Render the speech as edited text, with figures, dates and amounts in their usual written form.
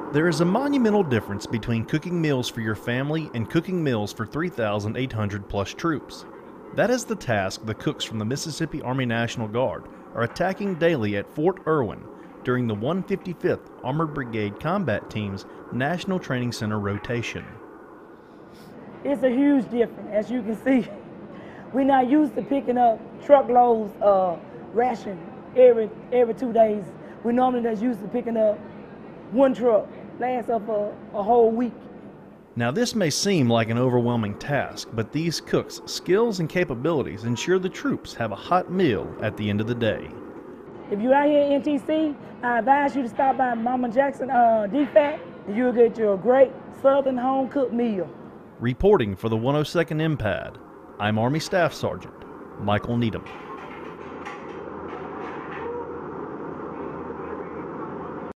There is a monumental difference between cooking meals for your family and cooking meals for 3,800 plus troops. That is the task the cooks from the Mississippi Army National Guard are attacking daily at Fort Irwin during the 155th Armored Brigade Combat Team's National Training Center rotation. It's a huge difference, as you can see. We're not used to picking up truckloads of ration every 2 days. We normally just used to picking up one truck, lasts up a whole week. Now this may seem like an overwhelming task, but these cooks' skills and capabilities ensure the troops have a hot meal at the end of the day. If you're out here in NTC, I advise you to stop by Mama Jackson DFAT, and you'll get your great Southern home-cooked meal. Reporting for the 102nd MPAD, I'm Army Staff Sergeant Michael Needham.